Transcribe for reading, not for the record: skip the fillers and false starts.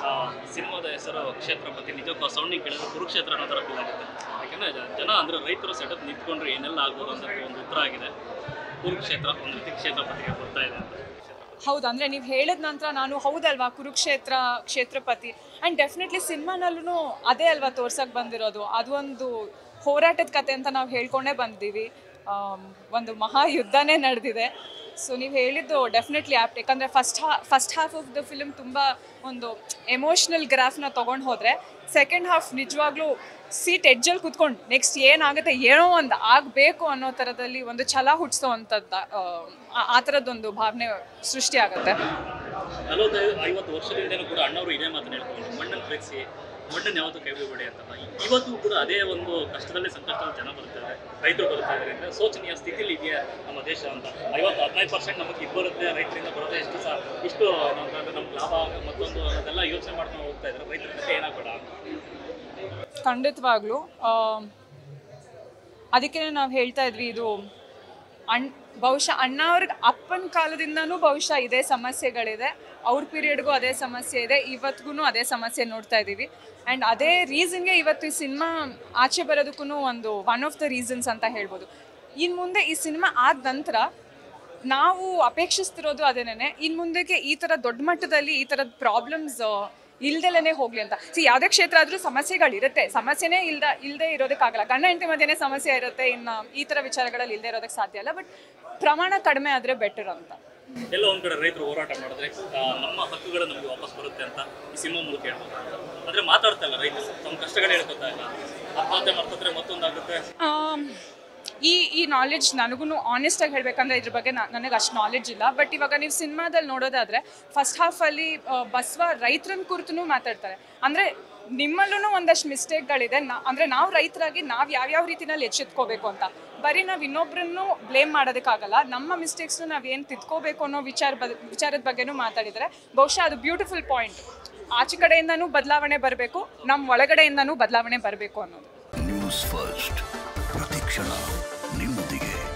ಸಿನಿಮಾದ ಹೆಸರು ಕ್ಷೇತ್ರಪತಿ. ನಿಜಕ್ಕೂ ಆ ಸೌಂಡಿಂಗ್ ಕೇಳಿದ್ರೆ ಕುರುಕ್ಷೇತ್ರ ಅನ್ನೋ ಥರ ಫೀಲ್ ಆಗುತ್ತೆ. ಯಾಕೆಂದರೆ ಜನ ಅಂದರೆ ರೈತರು ಸೆಟಪ್ ನಿಂತ್ಕೊಂಡ್ರೆ ಏನೆಲ್ಲ ಆಗ್ಬೋದು ಅಂತ ಒಂದು ಉತ್ತರ ಆಗಿದೆ. ಕುರುಕ್ಷೇತ್ರ ಒಂದು ರೀತಿ ಕ್ಷೇತ್ರಪತಿಗೆ ಬರ್ತಾ ಇದೆ ಅಂತ. ಹೌದು, ಅಂದರೆ ನೀವು ಹೇಳಿದ ನಂತರ ನಾನು ಹೌದಲ್ವಾ ಕುರುಕ್ಷೇತ್ರ ಕ್ಷೇತ್ರಪತಿ ಆ್ಯಂಡ್ ಡೆಫಿನೆಟ್ಲಿ ಸಿನಿಮಾನಲ್ಲೂ ಅದೇ ಅಲ್ವಾ ತೋರ್ಸಕ್ಕೆ ಬಂದಿರೋದು. ಅದು ಒಂದು ಹೋರಾಟದ ಕತೆ ಅಂತ ನಾವು ಹೇಳ್ಕೊಂಡೇ ಬಂದಿದ್ದೀವಿ. ಒಂದು ಮಹಾಯುದ್ಧನೇ ನಡೆದಿದೆ. ಸೊ ನೀವು ಹೇಳಿದ್ದು ಡೆಫಿನೆಟ್ಲಿ ಆ್ಯಪ್ಟ್. ಯಾಕಂದರೆ first half of the film ತುಂಬ ಒಂದು ಎಮೋಷ್ನಲ್ ಗ್ರಾಫ್ನ ತೊಗೊಂಡು ಹೋದರೆ ಸೆಕೆಂಡ್ ಹಾಫ್ ನಿಜವಾಗ್ಲೂ ಸೀಟ್ ಎಡ್ಜಲ್ಲಿ ಕೂತ್ಕೊಂಡು ನೆಕ್ಸ್ಟ್ ಏನಾಗುತ್ತೆ ಏನೋ ಒಂದು ಆಗಬೇಕು ಅನ್ನೋ ಥರದಲ್ಲಿ ಒಂದು ಛಲ ಹುಟ್ಟಿಸೋ ಅಂಥದ್ದು ಆ ಥರದ್ದೊಂದು ಭಾವನೆ ಸೃಷ್ಟಿ ಆಗುತ್ತೆ. 45-50 ವರ್ಷದಿಂದಲೂ ಕೂಡ ಅಣ್ಣವರು ಇದೇ ಮಾತನ್ನು ಹೇಳ್ಕೊಂಡು ಮಣ್ಣನ್ನು ಪ್ರೀತಿಸಿ ಮಣ್ಣನ್ನು ಯಾವತ್ತೂ ಕೈ ಬಿಡಬೇಡಿ ಅಂತಲ್ಲ. ಇವತ್ತು ಕೂಡ ಅದೇ ಒಂದು ಕಷ್ಟದಲ್ಲಿ ಸಂಕಷ್ಟದಲ್ಲಿ ಜನ ಬರ್ತಾರೆ, ರೈತರು ಬರ್ತಾ ಇದ್ದಾರೆ. ಶೋಚನೀಯ ಸ್ಥಿತಿಲಿ ಇದೆಯಾ ನಮ್ಮ ದೇಶ ಅಂತ. 15% ನಮಗೆ ಇದು ಬರುತ್ತೆ, ರೈತರಿಂದ ಬರುತ್ತೆ, ಇಷ್ಟು ನಮ್ಗೆ ಲಾಭ ಮತ್ತೊಂದು ಅದೆಲ್ಲ ಯೋಚನೆ ಮಾಡ್ಕೊಂಡು ಹೋಗ್ತಾ ಇದ್ದಾರೆ. ರೈತರ ಜೊತೆ ಏನಾಗಬೇಡ. ಖಂಡಿತವಾಗ್ಲೂ ಅದಕ್ಕೆ ನಾವು ಹೇಳ್ತಾ ಇದ್ವಿ, ಇದು ಬಹುಶಃ ಅಣ್ಣವ್ರಿಗೆ ಅಪ್ಪನ ಕಾಲದಿಂದನೂ ಬಹುಶಃ ಇದೇ ಸಮಸ್ಯೆಗಳಿದೆ. ಅವ್ರ ಪೀರಿಯಡ್ಗೂ ಅದೇ ಸಮಸ್ಯೆ ಇದೆ, ಇವತ್ತಿಗೂ ಅದೇ ಸಮಸ್ಯೆ ನೋಡ್ತಾ ಇದ್ದೀವಿ. ಆ್ಯಂಡ್ ಅದೇ ರೀಸನ್ಗೆ ಇವತ್ತು ಈ ಸಿನಿಮಾ ಆಚೆ ಬರೋದಕ್ಕೂ ಒಂದು ಒನ್ ಆಫ್ ದ ರೀಸನ್ಸ್ ಅಂತ ಹೇಳ್ಬೋದು. ಇನ್ನು ಮುಂದೆ ಈ ಸಿನಿಮಾ ಆದ ನಂತರ ನಾವು ಅಪೇಕ್ಷಿಸ್ತಿರೋದು ಅದೇನೇ, ಇನ್ನು ಮುಂದಕ್ಕೆ ಈ ಥರ ದೊಡ್ಡ ಮಟ್ಟದಲ್ಲಿ ಈ ಥರದ ಪ್ರಾಬ್ಲಮ್ಸ್ ಇಲ್ದೆಲೇ ಹೋಗಲಿ ಅಂತ. ಯಾವುದೇ ಕ್ಷೇತ್ರ ಆದರೂ ಸಮಸ್ಯೆಗಳಿರುತ್ತೆ, ಸಮಸ್ಯೆನೇ ಇಲ್ಲದೆ ಇರೋದಕ್ಕಾಗಲ್ಲ. ಗಂಡ ಹೆಂಡತಿ ಮಧ್ಯೆನೇ ಸಮಸ್ಯೆ ಇರುತ್ತೆ, ಇನ್ನು ಈ ಥರ ವಿಚಾರಗಳಲ್ಲಿ ಇಲ್ಲದೆ ಇರೋದಕ್ಕೆ ಸಾಧ್ಯ ಇಲ್ಲ. ಬಟ್ ಪ್ರಮಾಣ ಕಡಿಮೆ ಆದರೆ ಬೆಟರ್ ಅಂತ. ಎಲ್ಲ ಒಂದು ಕಡೆ ರೈತರು ಹೋರಾಟ ಮಾಡಿದ್ರೆ ನಮ್ಮ ಹಕ್ಕುಗಳು ನಮಗೆ ವಾಪಸ್ ಬರುತ್ತೆ ಅಂತ ಈ ಸಿನಿಮಾ ಮೂಲಕ ಹೇಳ್ಬೋದು. ಅಂದರೆ ಮಾತಾಡ್ತಾ ಇಲ್ಲ ರೈತರು, ತಮ್ಮ ಕಷ್ಟಗಳು ಹೇಳ್ಕೊತಾ ಇಲ್ಲ. ಆತ್ಮಹತ್ಯೆ ಮಾಡ್ತಿದ್ರೆ ಮತ್ತೊಂದಾಗುತ್ತೆ. ಈ ನಾಲೆಡ್ಜ್ ನನಗೂ ಆನೆಸ್ಟಾಗಿ ಹೇಳಬೇಕಂದ್ರೆ ಇದ್ರ ಬಗ್ಗೆ ನನಗೆ ಅಷ್ಟು ನಾಲೆಡ್ಜ್ ಇಲ್ಲ. ಬಟ್ ಇವಾಗ ನೀವು ಸಿನಿಮಾದಲ್ಲಿ ನೋಡೋದಾದರೆ ಫಸ್ಟ್ ಹಾಫಲ್ಲಿ ಬಸವ ರೈತರನ್ನ ಕುರಿತು ಮಾತಾಡ್ತಾರೆ. ಅಂದರೆ ನಿಮ್ಮಲ್ಲೂ ಒಂದಷ್ಟು ಮಿಸ್ಟೇಕ್ಗಳಿದೆ. ಅಂದರೆ ನಾವು ರೈತರಾಗಿ ನಾವು ಯಾವ್ಯಾವ ರೀತಿನಲ್ಲಿ ಎಚ್ಚೆತ್ಕೋಬೇಕು ಅಂತ. ಬರೀ ನಾವು ಇನ್ನೊಬ್ಬರನ್ನು ಬ್ಲೇಮ್ ಮಾಡೋದಕ್ಕಾಗಲ್ಲ. ನಮ್ಮ ಮಿಸ್ಟೇಕ್ಸ್ನ ನಾವೇನು ತಿದ್ಕೋಬೇಕು ಅನ್ನೋ ವಿಚಾರದ ಬಗ್ಗೆನೂ ಮಾತಾಡಿದರೆ ಬಹುಶಃ ಅದು ಬ್ಯೂಟಿಫುಲ್ ಪಾಯಿಂಟ್. ಆಚೆ ಕಡೆಯಿಂದನೂ ಬದಲಾವಣೆ ಬರಬೇಕು, ನಮ್ಮ ಒಳಗಡೆಯಿಂದನೂ ಬದಲಾವಣೆ ಬರಬೇಕು ಅನ್ನೋದು. ನ್ಯೂಸ್ ಫಸ್ಟ್ ಪ್ರತಿಕ್ಷಣ ನಿಮ್ಮೊಂದಿಗೆ.